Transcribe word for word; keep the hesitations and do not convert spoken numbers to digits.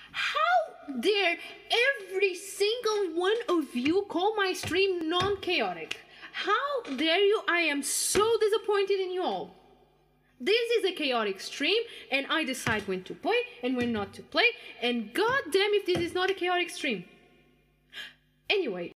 How dare every single one of you call my stream non-chaotic? How dare you? I am so disappointed in you all. This is a chaotic stream, and I decide when to play and when not to play, and god damn if this is not a chaotic stream. Anyway.